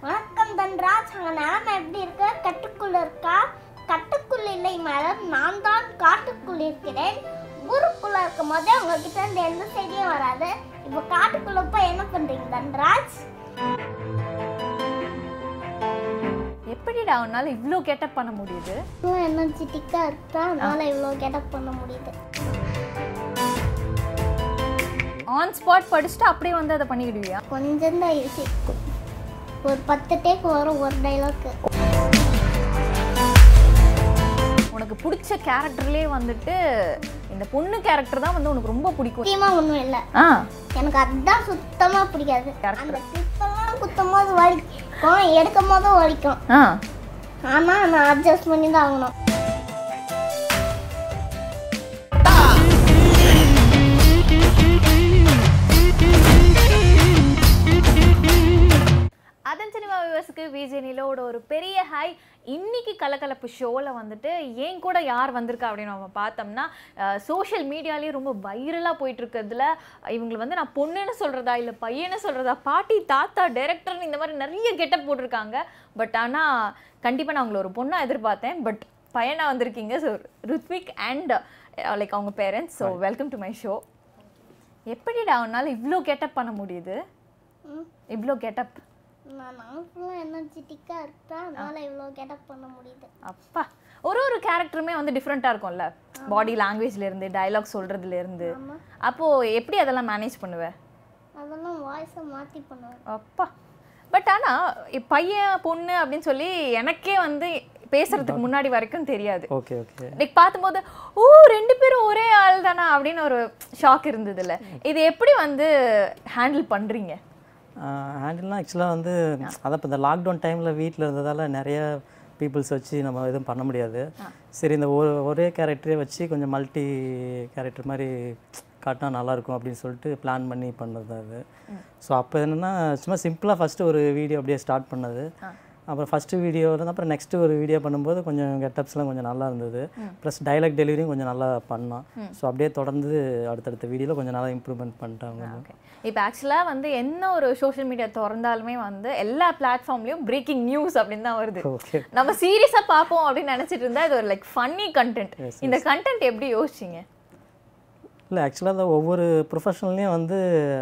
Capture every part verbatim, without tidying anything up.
வணக்கம் தன்ராஜ், அங்க நாம எப்படி இருக்க? கட்டுக்குள்ள இருக்கா? கட்டுக்குள்ள இல்லை மேடம், நான் தான் காட்டுக்குள்ள இருக்கிறேன். ஊருக்குள்ள இருக்கும் போதே உங்ககிட்ட இருந்து எந்த செய்தியும் வராது. இப்போ காட்டுக்குள்ள போய் என்ன பண்றீங்க தன்ராஜ்? எப்படிடா உன்னால இவ்ளோ கெட்டப் பண்ண முடியுது? எனர்ஜெட்டிக்கா இருக்கா, அதனால இவ்ளோ கெட்டப் பண்ண முடியுது. ஆன் ஸ்பாட் படிச்சுட்டு அப்படியே வந்து அதை பண்ணிடுவியா? கொஞ்சம் தான் ஈஸி. ஒரு பத்து டேக் வரும் ஒரு டைலாக். உனக்கு பிடிச்ச கேரக்டர்லயே வந்துட்டு இந்த பொண்ணு கேரக்டர் தான் வந்து உனக்கு ரொம்ப பிடிக்கும். சத்தியமா ஒன்றும் இல்லை, எனக்கு அதுதான் சுத்தமா பிடிக்காது. அந்த குத்தமாக குத்தும் போது வலிக்கும், எடுக்கும் போதும் வலிக்கும். ஆனா நான் அட்ஜஸ்ட் பண்ணி தான் ஆகணும். அதன் சினிமா வியூவர்ஸ்க்கு விஜயனிலோட ஒரு பெரிய ஹாய். இன்னைக்கு கலக்கலப்பு ஷோவில் வந்துட்டு ஏன் கூட யார் வந்திருக்கா அப்படின்னு நம்ம பார்த்தோம்னா, சோஷியல் மீடியாலேயே ரொம்ப வைரலாக போயிட்டு இருக்கிறதுல இவங்களை வந்து நான் பொண்ணுன்னு சொல்கிறதா இல்லை பையன்னு சொல்கிறதா, பாட்டி தாத்தா டைரக்டர்னு இந்த மாதிரி நிறைய கெட்டப் போட்டிருக்காங்க. பட் ஆனால் கண்டிப்பாக நான் உங்களை ஒரு பொண்ணாக எதிர்பார்த்தேன், பட் பையனாக வந்திருக்கீங்க. ஸோ ரித்விக் அண்ட் லைக் அவங்க parents. So welcome to my show. எப்படிடா உன்னால் இவ்வளோ கெட்டப் பண்ண முடியுது? இவ்வளோ கெட்டப் நான் நானும் எனர்ஜெட்டிக்கா இருக்கா, அதனால இவ்வளோ கெட்டப் பண்ண முடியுது. அப்பா, ஒரு ஒரு கேரக்டருமே வந்து டிஃப்ரெண்ட்டாக இருக்கும்ல, பாடி லாங்குவேஜ்லேருந்து டைலாக் சொல்கிறதுலேருந்து. அப்போது எப்படி அதெல்லாம் மேனேஜ் பண்ணுவேன்? அதெல்லாம் வாய்ஸை மாற்றி பண்ணுவேன். அப்பா, பட் ஆனால் பையன் பொண்ணு அப்படின்னு சொல்லி எனக்கே வந்து பேசுறதுக்கு முன்னாடி வரைக்கும் தெரியாது. ஓகே ஓகே லைக் பார்க்கும்போது ஓ ரெண்டு பேரும் ஒரே ஆள் தானா அப்படின்னு ஒரு ஷாக் இருந்ததில்ல. இது எப்படி வந்து ஹேண்டில் பண்ணுறீங்க? ஹேண்டில்னால் ஆக்சுவலாக வந்து அதான் இப்போ இந்த லாக்டவுன் டைமில் வீட்டில் இருந்ததால் நிறைய பீப்புள்ஸ் வச்சு நம்ம எதுவும் பண்ண முடியாது. சரி, இந்த ஒரு ஒரே கேரக்டரே வச்சு கொஞ்சம் மல்டி கேரக்டர் மாதிரி காட்டினா நல்லாயிருக்கும் அப்படின்னு சொல்லிட்டு பிளான் பண்ணி பண்ணது தான் அது. ஸோ அப்போ என்னென்னா சும்மா சிம்பிளாக ஃபஸ்ட்டு ஒரு வீடியோ அப்படியே ஸ்டார்ட் பண்ணது. அப்புறம் ஃபஸ்ட்டு வீடியோ வந்து அப்புறம் நெக்ஸ்ட்டு ஒரு வீடியோ பண்ணும்போது கொஞ்சம் கெட்டப்ஸ்லாம் கொஞ்சம் நல்லா இருந்தது. ப்ளஸ் டைலாக் டெலிவரியும் கொஞ்சம் நல்லா பண்ணோம். ஸோ அப்படியே தொடர்ந்து அடுத்தடுத்த வீடியோவில் கொஞ்சம் நல்லா இம்ப்ரூவ்மெண்ட் பண்ணிட்டாங்க. ஓகே, இப்போ ஆக்சுவலாக வந்து என்ன ஒரு சோஷியல் மீடியா திறந்தாலுமே வந்து எல்லா பிளாட்ஃபார்ம்லேயும் பிரேக்கிங் நியூஸ் அப்படின்னு தான் வருது. நம்ம சீரியஸாக பார்ப்போம் அப்படின்னு நினச்சிட்டு இருந்தால் இது ஒரு லைக் ஃபன்னி கண்டென்ட். இந்த கண்டென்ட் எப்படி யோசிச்சிங்க? இல்லை, ஆக்சுவலாக தான் ஒவ்வொரு ப்ரொஃபஷனல்லையும் வந்து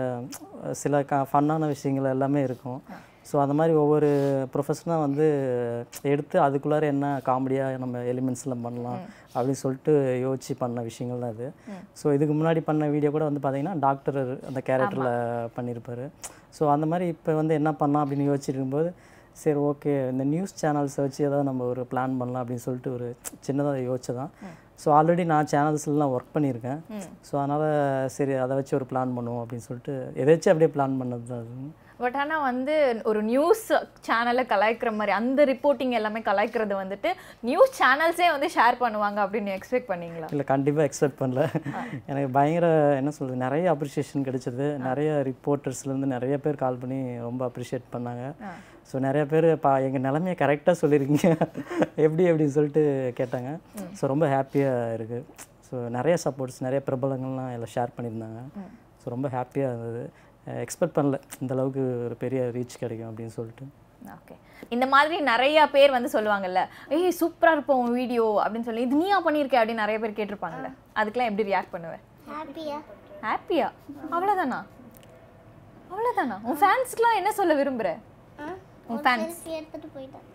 சில க ஃபன்னான விஷயங்கள் எல்லாமே இருக்கும். ஸோ அந்த மாதிரி ஒவ்வொரு ப்ரொஃபஷனாக வந்து எடுத்து அதுக்குள்ளார என்ன காமெடியாக நம்ம எலிமெண்ட்ஸ்லாம் பண்ணலாம் அப்படின்னு சொல்லிட்டு யோசிச்சு பண்ண விஷயங்கள் தான் அது. ஸோ இதுக்கு முன்னாடி பண்ண வீடியோ கூட வந்து பார்த்திங்கன்னா டாக்டர் அந்த கேரக்டரில் பண்ணியிருப்பார். ஸோ அந்த மாதிரி இப்போ வந்து என்ன பண்ணலாம் அப்படின்னு யோசிச்சுட்டு இருக்கும்போது சரி ஓகே இந்த நியூஸ் சேனல்ஸை வச்சு ஏதாவது நம்ம ஒரு பிளான் பண்ணலாம் அப்படின்னு சொல்லிட்டு ஒரு சின்னதாக யோசிச்சதான். ஸோ ஆல்ரெடி நான் சேனல்ஸ்லாம் ஒர்க் பண்ணியிருக்கேன். ஸோ அதனால் சரி அதை வச்சு ஒரு பிளான் பண்ணுவோம் அப்படின்னு சொல்லிட்டு எதாச்சும் அப்படியே பிளான் பண்ணது தான் அது. பட் ஆனால் வந்து ஒரு நியூஸ் சேனலை கலாய்க்கிற மாதிரி அந்த ரிப்போர்ட்டிங் எல்லாமே கலாய்க்கிறது வந்துட்டு நியூஸ் சேனல்ஸே வந்து ஷேர் பண்ணுவாங்க அப்படின்னு எக்ஸ்பெக்ட் பண்ணீங்களா? இல்லை, கண்டிப்பாக எக்ஸ்பெக்ட் பண்ணல. எனக்கு பயங்கர என்ன சொல்கிறது நிறைய அப்ரிஷியேஷன் கிடைச்சது. நிறைய ரிப்போர்ட்டர்ஸ்லேருந்து நிறைய பேர் கால் பண்ணி ரொம்ப அப்ரிஷியேட் பண்ணாங்க. ஸோ நிறைய பேர் பா எங்கள் நிலமையை கரெக்டாக சொல்லியிருக்கீங்க எப்படி அப்படின்னு சொல்லிட்டு கேட்டாங்க. ஸோ ரொம்ப ஹாப்பியாக இருக்குது. ஸோ நிறைய சப்போர்ட்ஸ் நிறைய பிரபலங்கள்லாம் எல்லாம் ஷேர் பண்ணியிருந்தாங்க. ஸோ ரொம்ப ஹாப்பியாக இருந்தது. எக்ஸ்பெக்ட் பண்ணல இந்த அளவுக்கு ஒரு பெரிய ரீச் கிடைக்கும் அப்படின்னு சொல்லிட்டு. ஓகே, இந்த மாதிரி நிறைய பேர் வந்து சொல்லுவாங்கல்ல, ஏய் சூப்பராக இருப்போம் வீடியோ அப்படின்னு சொல்லி இது நீயா பண்ணியிருக்கேன் அப்படின்னு நிறைய பேர் கேட்டிருப்பாங்கல்ல, அதுக்கெல்லாம் எப்படி ரியாக்ட் பண்ணுவேன்? ஹாப்பியா ஹாப்பியா அவ்வளோதானா? அவ்வளோதானா? உன் ஃபேன்ஸ்க்குலாம் என்ன சொல்ல விரும்புகிற? உன் ஃபேன்ஸ் எடுத்துட்டு போயிட்டேன்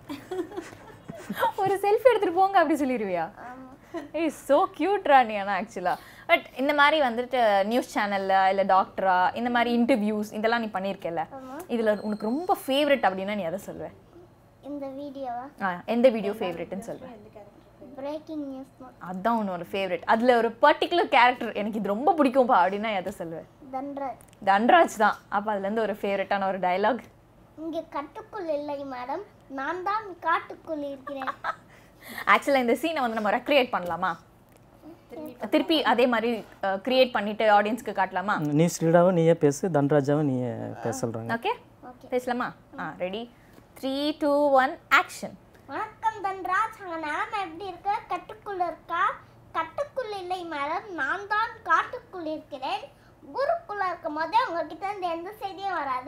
ஒரு செல்ஃபி எடுத்துகிட்டு போங்க அப்படி சொல்லிடுவியா? ஏய் ஸோ க்யூட்ரா நீ. ஆனால் ஆக்சுவலாக பட் இந்த மாதிரி வந்துட்டு நியூஸ் சேனலில் இல்லை டாக்டரா இந்த மாதிரி இன்டர்வியூஸ் இதெல்லாம் நீ பண்ணியிருக்கல, இதில் உனக்கு ரொம்ப ஃபேவரட் அப்படின்னா நீ எதை சொல்லுவேன்? இந்த வீடியோவா? ஆ, எந்த வீடியோ ஃபேவரட்னு சொல்லுவேன்? பிரேக்கிங் நியூஸ் தான். அதுதான் உன்னோட ஃபேவரட். அதில் ஒரு பர்டிகுலர் கேரக்டர் எனக்கு இது ரொம்ப பிடிக்கும்பா அப்படின்னா எதை சொல்லுவேன்? தன்ராஜ். தன்ராஜ் தான். அப்போ அதுலேருந்து ஒரு ஃபேவரட்டான ஒரு டைலாக்? இங்கே கட்டுக்குள் இல்லை மேடம், நான் தான் காட்டுக்குள் இருக்கிறேன். ஆக்சுவலாக இந்த சீனை வந்து நம்ம ரெக்ரியேட் பண்ணலாமா? திருப்பி அதே மாதிரி கிரியேட் பண்ணிட்டு ஆடியன்ஸ்க்கு காட்டலாமா? நீ ஸ்ரீடாவும் நீயே பேசு, தன்ராஜாவும் நீயே பேச சொல்கிறாங்க. ஓகே பேசலாமா? Ah ready, three two one action. வணக்கம் தன்ராஜ், அங்கே நாம எப்படி இருக்க? கட்டுக்குள்ள இருக்கா? கட்டுக்குள் இல்லை மேடம், நான் தான் காட்டுக்குள் இருக்கிறேன். ஊருக்குள்ள இருக்கும் போதே உங்ககிட்ட இருந்து எந்த செய்தியும் வராது.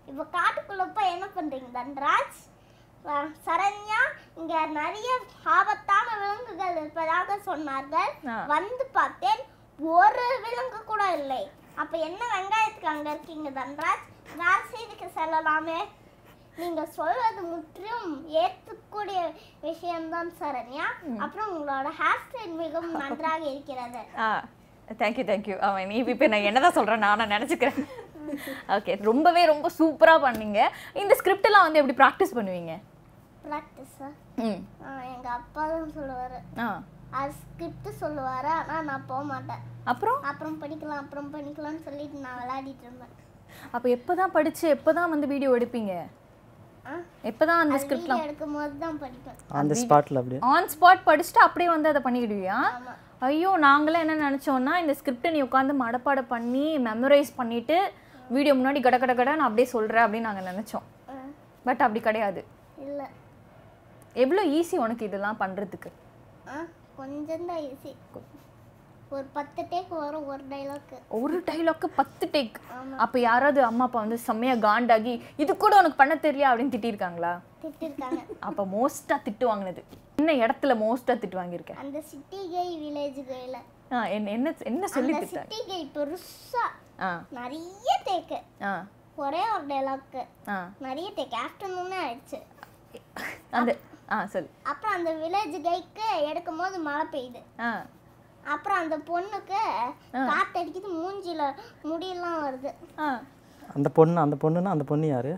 இப்போ காட்டுக்குள்ள போய் என்ன பண்றீங்க தன்ராஜ்? அஹ் சரண்யா, இங்க நிறைய ஆபத்தான விலங்குகள் இருப்பதாக சொன்னார்கள். வந்து பார்த்தேன், ஒரு விலங்கு கூட இல்லை. அப்ப என்ன வெங்காயத்துக்கு அங்க இருக்கீங்க தன்ராஜ்? வேற செய்திக்கு செல்லலாமே. நீங்க சொல்வது முற்றிலும் ஏற்றுக்கூடிய விஷயம்தான் சரண்யா. அப்புறம் உங்களோட ஹேர் ஸ்டைல் மிகவும் நன்றாக இருக்கிறது. Ah thank you thank you. அவன் நீ இப்போ நான் என்னதான் சொல்கிறேன் நான் நினச்சிக்கிறேன். ஓகே, ரொம்பவே ரொம்ப சூப்பராக பண்ணீங்க. இந்த ஸ்கிரிப்டெல்லாம் வந்து எப்படி ப்ராக்டிஸ் பண்ணுவீங்க? ப்ராக்டிஸா? ம் எங்க அப்பா தான் சொல்லுவாரு. ஆ அது ஸ்கிரிப்ட் சொல்லுவாரு, ஆனா நான் போக மாட்டேன். அப்புறம் அப்புறம் படிக்கலாம் அப்புறம் படிக்கலாம்னு சொல்லிட்டு நான் விளையாடிட்டு இருந்தேன். அப்போ எப்போ தான் படித்து எப்போ தான் வந்து வீடியோ எடுப்பீங்க? எப்போ தான் அந்த ஸ்கிரிப்ட்லாம் எடுக்கும் போது தான் படிப்பேன். ஆன் தி ஸ்பாட்டில் அப்படியே ஆன் ஸ்பாட் படிச்சுட்டு அப்படியே வந்து அதை பண்ணிக்கிடுவியா? ஐயோ, நாங்களே என்ன நினச்சோன்னா இந்த ஸ்கிரிப்டை நீ உட்காந்து மடப்பாடை பண்ணி மெமரைஸ் பண்ணிவிட்டு வீடியோ முன்னாடி கட கட கட நான் அப்படியே சொல்கிறேன் அப்படின்னு நாங்கள் நினச்சோம். பட் அப்படி கிடையாது. இல்லை. எவ்வளோ ஈஸி உனக்கு இதெல்லாம் பண்ணுறதுக்கு? கொஞ்சம் தான் ஈஸி. ஒரு பத்து டேக் வரும் ஒரு டைலாக். ஒரு டைலாக்கு பத்து டேக்? அப்போ யாராவது அம்மா அப்பா வந்து செம்மையாக காண்டாகி இது கூட உனக்கு பண்ண தெரியல அப்படின்னு திட்டிருக்காங்களா? திட்டிருக்காங்க. அப்போ மோஸ்ட்டாக திட்டு வாங்கினது என்ன இடத்துல மோஸ்ட்டாக திட்டு வாங்கியிருக்கேன்? அந்த சிட்டி கை வில்லேஜ் கையில். ஆ என்ன என்ன என்ன சொல்லி திட்டா? சிட்டி கை பெருசா ஆ நிறைய டேக்கு. ஆ ஒரே ஒரு டைலாக் ஆ நிறைய டேக். ஆஃப்டர்நூனே ஆயிடுச்சு. அந்த ஆ சொல்லு. அப்புறம் அந்த வில்லேஜ் கைக்கு எடுக்கும் போது மழை பெய்யுது. ஆ அப்புறம் அந்த பொண்ணுக்கு காத்து அடிக்குது, மூஞ்சில முடியெல்லாம் வருது. அந்த பொண்ணு அந்த பொண்ணுன்னா அந்த பொண்ணு யாரு?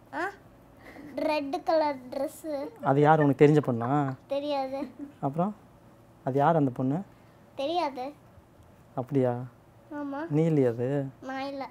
Red colour dress. அது யார் உனக்கு தெரிஞ்ச பொண்ணா? தெரியாது. அப்புறம் அது யார் அந்த பொண்ணு? தெரியாது. அப்படியா? ஆமா. நீ இல்லையா அது? நான் இல்லை.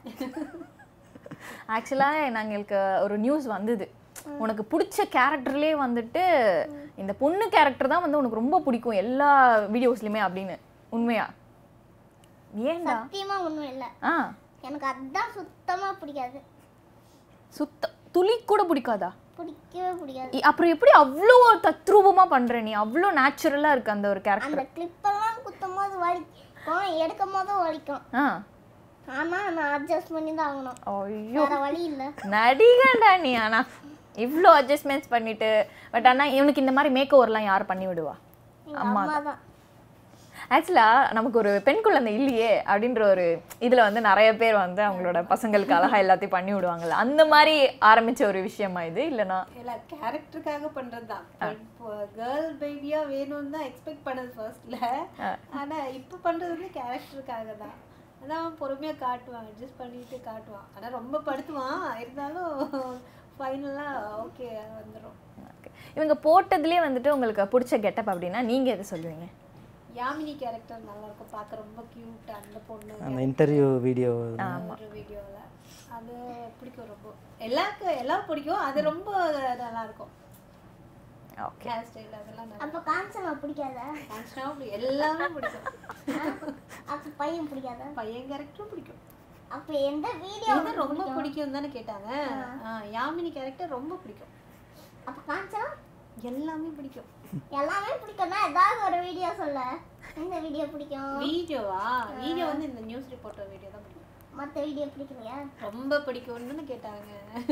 ஆக்சுவலாக நாங்களுக்கு ஒரு நியூஸ் வந்தது, உனக்கு பிடிச்ச கேரக்டர்லேயே வந்துட்டு இந்த பொண்ணு கேரக்டர் தான் வந்து உனக்கு ரொம்ப பிடிக்கும் எல்லா வீடியோஸ்லையுமே அப்படின்னு. உண்மையா? ஏன்டா? சத்தியமா உண்மை இல்லை. ஆ எனக்கு அதுதான் சுத்தமா பிடிக்காது. சுத்த துளி கூட பிடிக்காதா? பிடிக்கவே பிடிக்காது. அப்புறம் எப்படி அவ்வளோ தத்ரூபமாக பண்ணுற நீ? அவ்வளோ நேச்சுரலாக இருக்கு அந்த ஒரு கேரக்டர். அந்த கிளிப்பெல்லாம் குத்தும் போது வலிக்கும், எடுக்கும் போதும் வலிக்கும். ஆ ஆனா நான் அட்ஜஸ்ட் பண்ணி தான் ஆகணும். ஐயோ, வேற வழி இல்லை. நடிகண்டா நீ. ஆனா இவ்வளோ அட்ஜஸ்ட்மெண்ட்ஸ் பண்ணிட்டு. பட் ஆனால் இவனுக்கு இந்த மாதிரி மேக் ஓவர்லாம் யார் பண்ணி விடுவா? அம்மா தான். ஆக்சுவலாக நமக்கு ஒரு பெண் குழந்தை இல்லையே அப்படின்ற ஒரு இதில் வந்து நிறைய பேர் வந்து அவங்களோட பசங்களுக்கு அழகாக எல்லாத்தையும் பண்ணி விடுவாங்கல்ல, அந்த மாதிரி ஆரம்பித்த ஒரு விஷயமா இது? இல்லைனா இல்லை, கேரக்டருக்காக பண்ணுறது தான். கேர்ள் பேபியாக வேணும்னு தான் எக்ஸ்பெக்ட் பண்ணது ஃபர்ஸ்ட்ல. ஆனால் இப்போ பண்ணுறது வந்து கேரக்டருக்காக தான். அதான் பொறுமையாக காட்டுவான், அட்ஜஸ்ட் பண்ணிட்டு காட்டுவான். ஆனால் ரொம்ப படுத்துவான், இருந்தாலும் ஃபைனலாக ஓகே வந்துடும். ஓகே, இவங்க போட்டதுலேயே வந்துட்டு உங்களுக்கு பிடிச்ச கெட்டப் அப்படின்னா நீங்கள் எதை சொல்லுவீங்க? யாமினி கேரக்டர் நல்லா இருக்கும், பார்க்க ரொம்ப கியூட். அந்த பொண்ணு அந்த இன்டர்வியூ வீடியோ ஒரு வீடியோவில் அது பிடிக்கும் ரொம்ப. எல்லாருக்கும் எல்லாம் பிடிக்கும், அது ரொம்ப நல்லா இருக்கும். ஓகே, ஹேர் ஸ்டைல் அதெல்லாம் நல்லா. அப்போ காஞ்சனா பிடிக்காதா? காஞ்சனா பிடிக்கும், எல்லாமே பிடிக்கும். அப்போ பையன் பிடிக்காதா? பையன் கேரக்டரும் பிடிக்கும். அப்போ எந்த வீடியோ ரொம்ப பிடிக்கும் தானே கேட்டாங்க. யாமினி கேரக்டர் ரொம்ப பிடிக்கும். அப்போ காஞ்சனா எல்லாமே பிடிக்கும். எல்லாமே பிடிக்கும்னா ஏதாவது ஒரு வீடியோ சொல்ல. இந்த வீடியோ பிடிக்கும். வீடியோவா? வீடியோ வந்து இந்த நியூஸ் ரிப்போர்ட்டர் வீடியோ தான் பிடிக்கும். மற்ற வீடியோ பிடிக்கலையா? ரொம்ப பிடிக்கும்னு கேட்டாங்க.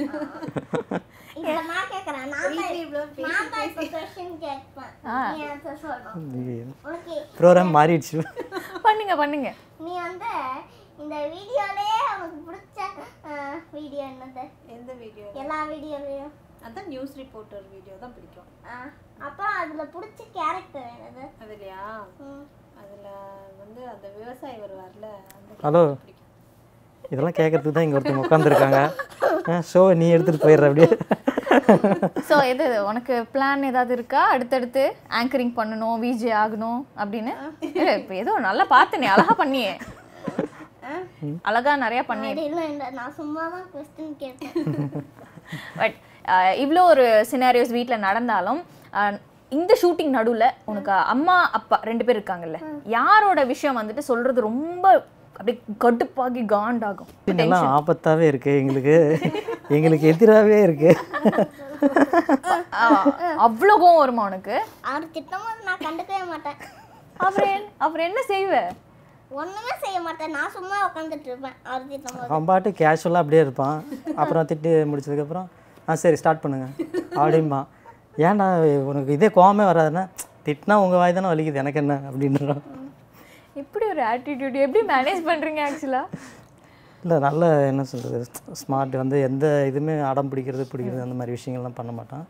இப்போ நான் கேட்குறேன், நான் தான் நான் தான் இப்போ கொஸ்டின் கேட்பேன், நீ ஆன்சர் சொல்லணும். ஓகே, ப்ரோக்ராம் மாறிடுச்சு. பண்ணுங்க பண்ணுங்க. நீ வந்து இந்த வீடியோலயே உனக்கு பிடிச்ச வீடியோ என்னது? எந்த வீடியோ? எல்லா வீடியோலையும் அதான் நியூஸ் ரிப்போர்ட்டர் வீடியோ தான் பிடிக்கும். அப்புறம் அதில் பிடிச்ச கேரக்டர் என்னது? அதுலையா? அதில் வந்து அந்த விவசாயி வருவார்ல, அந்த ஹலோ, இதெல்லாம் கேட்கறதுக்கு தான் இங்கே ஒருத்தவங்க உட்காந்துருக்காங்க. ஷோ நீ எடுத்துகிட்டு போயிடுற அப்படியே. ஸோ எது உனக்கு பிளான் ஏதாவது இருக்கா? அடுத்தடுத்து ஆங்கரிங் பண்ணணும், விஜே ஆகணும் அப்படின்னு? இல்லை, இப்போ ஏதோ நல்லா பார்த்து நீ அழகாக பண்ணியே, அழகாக நிறையா பண்ணி. இல்லை இல்லை, நான் சும்மா தான் கொஸ்டின் கேட்டேன். பட் இவ்வளோ ஒரு சினாரியோஸ் வீட்டில் நடந்தாலும் இந்த ஷூட்டிங் நடுவில் உனக்கு அம்மா அப்பா ரெண்டு பேர் இருக்காங்கல்ல, யாரோட விஷயம் வந்துட்டு சொல்கிறது ரொம்ப அப்படியே கடுப்பாகி காண்டாகும்? எல்லாம் ஆபத்தாகவே இருக்குது, எங்களுக்கு எங்களுக்கு எதிராகவே இருக்குது. அவ்வளோ கோவம் வருமா உனக்கு? அவர் திட்டமும் நான் கண்டுக்கவே மாட்டேன். அப்புறம் அப்புறம் என்ன செய்வ? ஒண்ணுமே செய்ய மாட்டேன், நான் சும்மா உட்காந்துட்டு இருப்பேன் அவர் திட்டும் போது. அவன் பாட்டு கேஷுவலாக அப்படியே இருப்பான். அப்புறம் திட்டு முடிச்சதுக்கப்புறம் ஆ சரி ஸ்டார்ட் பண்ணுங்க அப்படிம்பான். ஏன்டா உனக்கு இதே கோவமே வராதுன்னா திட்டினா உங்கள் வாய் தானே வலிக்குது எனக்கு என்ன அப்படின்றான். இப்படி ஒரு ஆட்டிடியூட் எப்படி மேனேஜ் பண்ணுறீங்க ஆக்சுவலாக? இல்லை நல்ல என்ன சொல்கிறது ஸ்மார்ட் வந்து எந்த இதுவுமே அடம் பிடிக்கிறது பிடிக்கிறது அந்த மாதிரி விஷயங்கள்லாம் பண்ண மாட்டான்.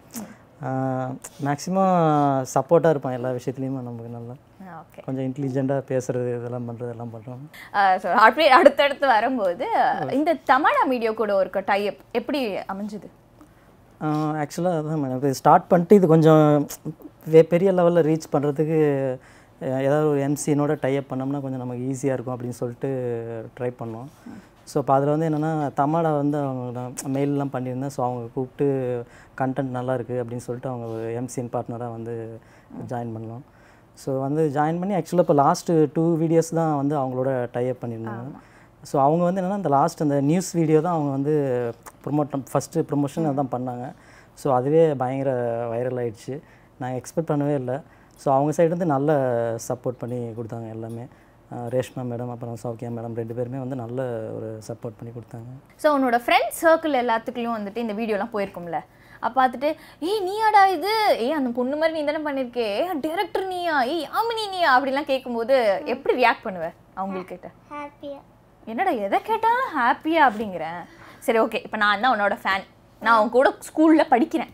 மேக்ஸிமம் சப்போர்ட்டாக இருப்பான் எல்லா விஷயத்துலையுமே. நமக்கு நல்லா ஓகே கொஞ்சம் இன்டெலிஜென்ட்டாக பேசுகிறது இதெல்லாம் பண்ணுறது எல்லாம் பண்ணுறோம். ஸோ அப்படியே அடுத்தடுத்து வரும்போது இந்த தமிழா மீடியா கூட ஒரு டைப் எப்படி அமைஞ்சுது? ஆக்சுவலாக அதான் மேடம் இப்போ ஸ்டார்ட் பண்ணிட்டு இது கொஞ்சம் வே- பெரிய லெவலில் ரீச் பண்ணுறதுக்கு ஏதாவது ஒரு எம்சினோட டைப் பண்ணோம்னா கொஞ்சம் நமக்கு ஈஸியாக இருக்கும் அப்படின்னு சொல்லிட்டு ட்ரை பண்ணோம். ஸோ இப்போ அதில் வந்து என்னென்னா தமிழை வந்து அவங்க மெயிலெலாம் பண்ணியிருந்தேன். ஸோ அவங்க கூப்பிட்டு கண்டென்ட் நல்லா இருக்குது அப்படின்னு சொல்லிட்டு அவங்க ஒரு எம்சின் பார்ட்னராக வந்து ஜாயின் பண்ணோம். ஸோ வந்து ஜாயின் பண்ணி ஆக்சுவலாக இப்போ லாஸ்ட்டு டூ வீடியோஸ் தான் வந்து அவங்களோட டைப் பண்ணியிருந்தாங்க. ஸோ அவங்க வந்து என்னென்னா இந்த லாஸ்ட் அந்த நியூஸ் வீடியோ தான் அவங்க வந்து ப்ரொமோட் ஃபஸ்ட்டு ப்ரொமோஷன் அதான் பண்ணாங்க. ஸோ அதுவே பயங்கர வைரல் ஆகிடுச்சு. நான் எக்ஸ்பெக்ட் பண்ணவே இல்லை. ஸோ அவங்க சைடு வந்து நல்ல சப்போர்ட் பண்ணி கொடுத்தாங்க எல்லாமே. ரேஷ்மா மேடம் அப்புறம் சௌக்கியா மேடம் ரெண்டு பேருமே வந்து நல்ல ஒரு சப்போர்ட் பண்ணி கொடுத்தாங்க. ஸோ உன்னோட ஃப்ரெண்ட்ஸ் சர்க்கிள் எல்லாத்துக்குள்ளேயும் வந்துட்டு இந்த வீடியோலாம் போயிருக்கும்ல, அப்போ பார்த்துட்டு ஏய் நீயாடா இது, ஏய் அந்த பொண்ணு மாதிரி நீ தானே பண்ணியிருக்கே, டேரக்டர் நீயா, ஏய் யாமினி நீயா அப்படிலாம் கேட்கும்போது எப்படி ரியாக்ட் பண்ணுவேன் அவங்கக்கிட்ட? ஹாப்பியா என்னடா எதை கேட்டாலும் ஹாப்பியா அப்படிங்கிறேன். சரி ஓகே, இப்போ நான் தான் உன்னோட ஃபேன், நான் உன் கூட ஸ்கூலில் படிக்கிறேன்,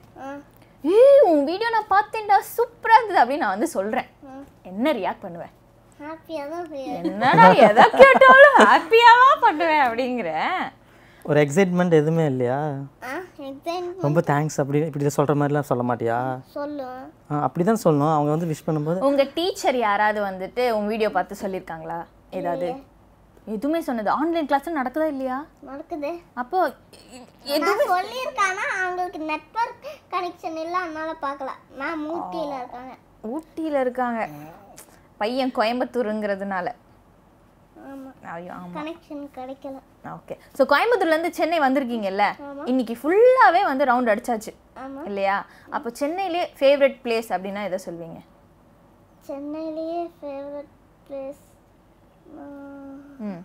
ஏய் உன் வீடியோ நான் பார்த்தேன்டா சூப்பராக இருந்தது அப்படின்னு நான் வந்து சொல்கிறேன், என்ன ரியாக்ட் பண்ணுவேன்? ஹாப்பியா தான் செய்வேன். என்னடா எதை கேட்டாலும் ஹாப்பியாவா பண்ணுவேன் அப்படிங்கிறேன். ஒரு எக்ஸைட்மெண்ட் எதுவுமே இல்லையா? ஆ எக்ஸாம் ரொம்ப தேங்க்ஸ் அப்படி இப்படி சொல்கிற மாதிரிலாம் சொல்ல மாட்டியா? சொல்லுவேன். ஆ அப்படி தான் சொல்லணும். அவங்க வந்து விஷ் பண்ணும்போது உங்க டீச்சர் யாராவது வந்துட்டு உங்க வீடியோ பார்த்து சொல்லியிருக்காங்களா ஏதாவது? எதுவுமே சொன்னது ஆன்லைன் கிளாஸ் நடக்குதா இல்லையா? நடக்குது. அப்போ நான் சொல்லியிருக்கானா அவங்களுக்கு நெட்வொர்க் கனெக்ஷன் இல்லை, அதனால பார்க்கல. நான் ஊட்டியில் இருக்காங்க. ஊட்டியில் இருக்காங்க, பையன் கோயம்புத்தூருங்கிறதுனால. ஆமாம், ஐயோ ஆமாம், கனெக்ஷன் கிடைக்கல. ஓகே. ஸோ கோயம்புத்தூர்லேருந்து சென்னை வந்திருக்கீங்கல்ல, இன்னைக்கு ஃபுல்லாகவே வந்து ரவுண்ட் அடிச்சாச்சு ஆமாம். இல்லையா? அப்போ சென்னையிலே ஃபேவரட் பிளேஸ் அப்படின்னா எதை சொல்வீங்க? சென்னையிலேயே ஃபேவரட் பிளேஸ் ம்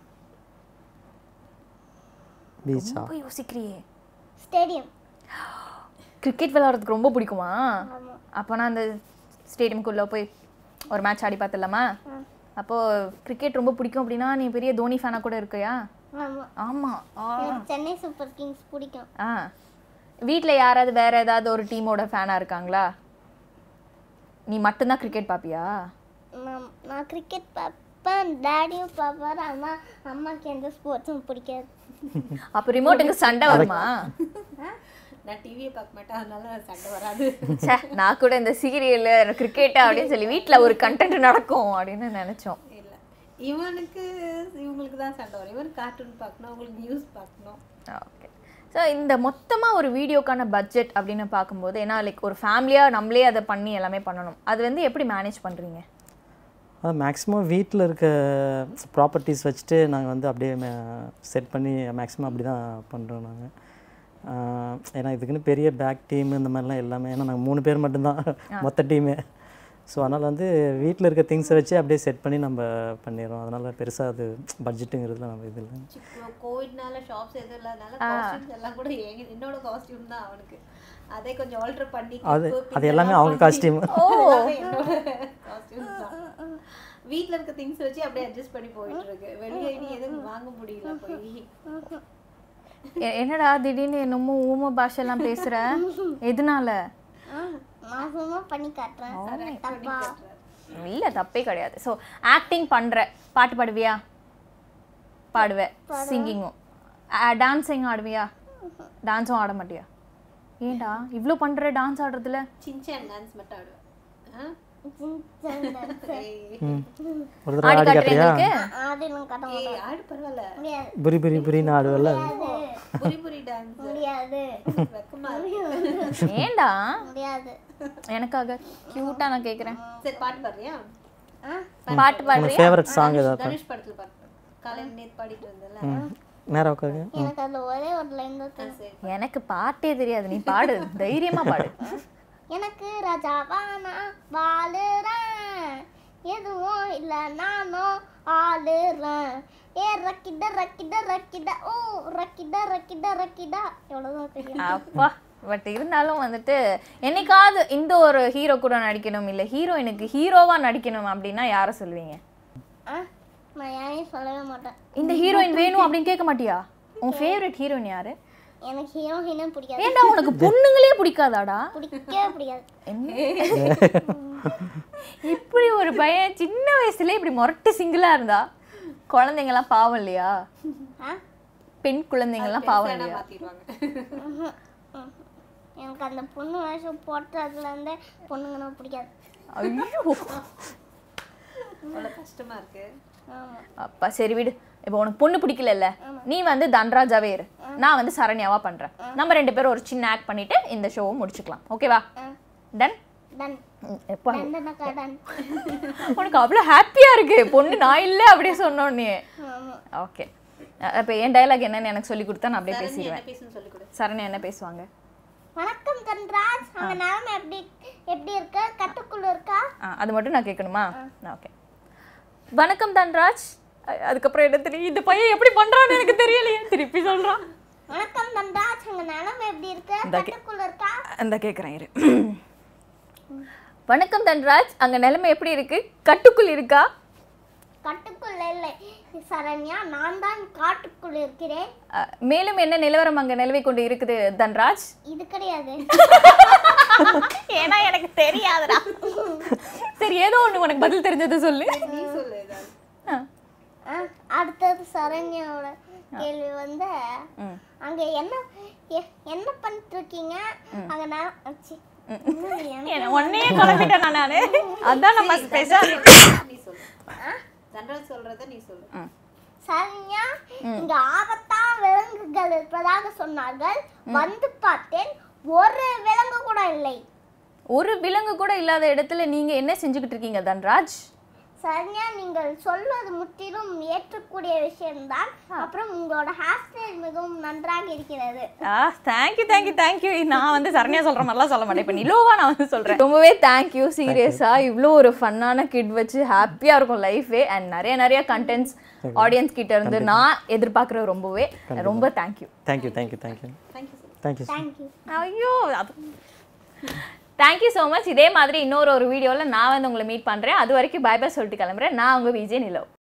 பீச்சா? ரொம்ப யோசிக்கிறியே. ஸ்டேடியம். கிரிக்கெட் விளையாடுறதுக்கு ரொம்ப பிடிக்குமா? ஆமாம். அப்போனா அந்த ஸ்டேடியம்குள்ளே போய் ஒரு மேட்ச் ஆடி பார்த்துடலாமா? அப்போது கிரிக்கெட் ரொம்ப பிடிக்கும் அப்படின்னா நீ பெரிய தோனி ஃபேனாக கூட இருக்கியா? ஆமாம். ஆமாம். எனக்கு சென்னை சூப்பர் கிங்ஸ் பிடிக்கும். ஆ வீட்டில் யாராவது வேறு ஏதாவது ஒரு டீமோட ஃபேனாக இருக்காங்களா? நீ மட்டும்தான் கிரிக்கெட் பார்ப்பியா? நான் நான் கிரிக்கெட் பார்ப்பேன், டேடியும் பார்ப்பாரு. ஆனால் அம்மாவுக்கு எந்த ஸ்போர்ட்ஸும் பிடிக்காது. அப்போ ரிமோட்டுக்கு சண்டை வருமா? நான் டிவியை பார்க்க மாட்டேன், அதனால சண்டை வராது. சே, நான் கூட இந்த சீரியல் கிரிக்கெட்டா அப்படின்னு சொல்லி வீட்டில் ஒரு கண்டென்ட் நடக்கும் அப்படின்னு நினச்சோம். இல்லை, இவனுக்கு இவங்களுக்கு தான் சண்டை வரும். இவனுக்கு கார்ட்டூன் பார்க்கணும், அவங்களுக்கு நியூஸ் பார்க்கணும். ஓகே. ஸோ இந்த மொத்தமாக ஒரு வீடியோக்கான பட்ஜெட் அப்படின்னு பார்க்கும்போது, ஏன்னா லைக் ஒரு ஃபேமிலியாக நம்மளே அதை பண்ணி எல்லாமே பண்ணணும், அது வந்து எப்படி மேனேஜ் பண்ணுறீங்க? அது மேக்ஸிமம் வீட்டில் இருக்க ப்ராப்பர்ட்டிஸ் வச்சுட்டு நாங்கள் வந்து அப்படியே செட் பண்ணி மேக்ஸிமம் அப்படி தான் பண்ணுறோம் நாங்கள். ஏன்னா இதுக்குன்னு பெரிய பேக் டீம் இந்த மாதிரிலாம் எல்லாமே, ஏன்னா நாங்கள் மூணு பேர் மட்டும்தான் மொத்த டீமே. ஸோ அதனால் வந்து வீட்டில் இருக்க திங்ஸை வச்சு அப்படியே செட் பண்ணி நம்ம பண்ணிடுறோம். அதனால் பெருசாக அது பட்ஜெட்டுங்கிறதுல நம்ம இது இல்லை. இப்போ கோவிட்னால ஷாப்ஸ் எதுவும் இல்லாதனால காஸ்டியூம்ஸ் எல்லாம் கூட எங்க என்னோட காஸ்டியூம் தான் அவனுக்கு. அதை கொஞ்சம் ஆல்டர் பண்ணி அது அது எல்லாமே அவங்க காஸ்டியூம். என்னோட காஸ்டியூம்ஸ் தான். வீட்டில் இருக்க திங்ஸ் வச்சு அப்படியே அட்ஜஸ்ட் பண்ணி போயிட்டு இருக்கு. வெளியே இனி எதுவும் வாங்க முடியல போய். என்னடா திடீர்னு என்னமோ ஊம பாஷெல்லாம் பேசுகிற, எதனால? நான் சும்மா பண்ணி காட்டுறேன். தப்பா? இல்லை, தப்பே கிடையாது. ஸோ ஆக்டிங் பண்ணுற, பாட்டு பாடுவியா? பாடுவேன். சிங்கிங்கும் டான்ஸிங் ஆடுவியா? டான்ஸும் ஆட மாட்டியா? ஏன்டா இவ்வளோ பண்ணுற டான்ஸ் ஆடுறதுல? சின்சான் டான்ஸ் மட்டும் ஆடுவேன். ஒரு தடவை ஆடி காட்டுறியா? ஆடிலும் காட்ட ஏய் ஆடு பரவாயில்ல. முடியாது. புரி புரி புரின்னு ஆடுவல்ல. புரி புரி டான்ஸ் முடியாது. வெக்கமா இருக்கு. ஏன்டா? முடியாது. எனக்காக கியூட்டா நான் கேக்குறேன். சரி பாட்டு பாடுறியா? பாட்டு பாடுறியா? ஃபேவரட் சாங் ஏதாவது? தனுஷ் படத்துல பாட்டு காலையில நேத்து பாடிட்டு வந்தல. நேரா உட்காருங்க. எனக்கு அதுல ஒரே ஒரு லைன் தான் தெரியும். எனக்கு பாட்டே தெரியாது, நீ பாடு, தைரியமா பாடு. எனக்கு ராஜாவானா வாழுறேன், எதுவும் இல்லை நானும் ஆளுறேன் ஏ ரக்கிட ரக்கிட ரக்கிட ஓ ரக்கிட ரக்கிட ரக்கிடா எவ்வளோதான் தெரியும். அப்பா பட் இருந்தாலும் வந்துட்டு என்னைக்காவது இந்த ஒரு ஹீரோ கூட நடிக்கணும் இல்லை ஹீரோயினுக்கு ஹீரோவா நடிக்கணும் அப்படின்னா யாரை சொல்லுவீங்க? ஆ நான் யாரையும் சொல்லவே மாட்டேன். இந்த ஹீரோயின் வேணும் அப்படின்னு கேட்க மாட்டியா? உன் ஃபேவரட் ஹீரோயின் யாரு? எனக்கு ஹீரோயினும் பிடிக்காது. ஏன்டா உனக்கு பொண்ணுங்களே பிடிக்காதாடா? பிடிக்கவே பிடிக்காது. இப்படி ஒரு பையன் சின்ன வயசுல இப்படி முரட்டு சிங்கிளா இருந்தா குழந்தைங்கலாம் பாவம் இல்லையா? பெண் குழந்தைங்கலாம் பாவம் இல்லையா? எனக்கு அந்த பொண்ணு வேஷம் போட்டதுலேருந்தே பொண்ணுங்கன்னா பிடிக்காது. ஐயோ கஷ்டமா இருக்கு. அப்பா சரி விடு. இப்போ உனக்கு பொண்ணு பிடிக்கல, நீ வந்து தன்ராஜாவே இரு, நான் வந்து சரண்யாவா பண்றேன். நம்ம ரெண்டு பேரும் ஒரு சின்ன ஆக்ட் பண்ணிட்டு இந்த ஷோவை முடிச்சுக்கலாம். ஓகேவா? டன் டன் எப்பா டன். உனக்கு அவ்வளோ ஹாப்பியா இருக்கு பொண்ணு நான் இல்லை அப்படியே சொன்னோன்னே. ஓகே இப்போ என் டயலாக் என்னன்னு எனக்கு சொல்லி கொடுத்தா நான் அப்படியே பேசிடுவேன். சரண்யா என்ன பேசுவாங்க? வணக்கம் தன்ராஜ், அங்க நாம எப்படி எப்படி இருக்க? கட்டுக்குள்ள இருக்கா? அது மட்டும் நான் கேட்கணுமா? ஓகே. வணக்கம் தன்ராஜ். அதுக்கப்புறம் என்ன தெரியும் இந்த பையன் எப்படி பண்றான்னு எனக்கு தெரியலையே, திருப்பி சொல்றான். வணக்கம் தன்ராஜ், அங்க நாம எப்படி இருக்க? கட்டுக்குள்ள இருக்கா? அந்த கேட்குறேன் இரு. வணக்கம் தன்ராஜ், அங்க நிலைமை எப்படி இருக்கு? கட்டுக்குள் இருக்கா? கட்டுக்குள்ள இல்லை சரண்யா, நான் தான் காட்டுக்குள் இருக்கிறேன். மேலும் என்ன நிலவரம் அங்க நிலவை கொண்டு இருக்குது தன்ராஜ்? இது கிடையாது. ஏன்னா எனக்கு தெரியாதுடா. சரி ஏதோ ஒண்ணு உனக்கு பதில் தெரிஞ்சது சொல்லு. நீ சொல்லு. அடுத்தது சரண்யாவோட கேள்வி வந்து அங்க என்ன என்ன பண்ணிட்டு இருக்கீங்க? அங்க நான் ஒன்னே குழம்பிட்டேன் நானு. அதான் நம்ம ஸ்பெஷல். நீ சொல்லு. தன்ராஜ் சொல்றத நீ சொல்லு. சரண்யா, இங்க ஆபத்தா விலங்குகள் இருப்பதாக சொன்னார்கள். வந்து பார்த்தேன், ஒரு விலங்கு கூட இல்லை. ஒரு விலங்கு கூட இல்லாத இடத்துல நீங்க என்ன செஞ்சுக்கிட்டு இருக்கீங்க தன்ராஜ்? சரண்யா, நீங்கள் சொல்வது முற்றிலும் ஏற்றக்கூடிய விஷயம்தான். அப்புறம் உங்களோட ஹேர் ஸ்டைல் மிகவும் நன்றாக இருக்கிறது. Ah thank you thank you thank you. நான் வந்து சரண்யா சொல்ற மாதிரிலாம் சொல்ல மாட்டேன், இப்போ நிலோவா நான் வந்து சொல்றேன். ரொம்பவே தேங்க்யூ. சீரியஸா இவ்வளோ ஒரு ஃபன்னான கிட் வச்சு ஹாப்பியா இருக்கும் லைஃபே. அண்ட் நிறைய நிறைய கண்டென்ட்ஸ் ஆடியன்ஸ் கிட்ட இருந்து நான் எதிர்பார்க்குறேன். ரொம்பவே ரொம்ப thank you. Thank you thank you thank you thank you thank you. ஐயோ அது தேங்க்யூ ஸோ மச். இதே மாதிரி இன்னொரு ஒரு வீடியோவில் நான் வந்து உங்களை மீட் பண்ணுறேன். அது வரைக்கும் பை பை சொல்லிட்டு கிளம்புறேன். நான் உங்கள் விஜய் நிலோ.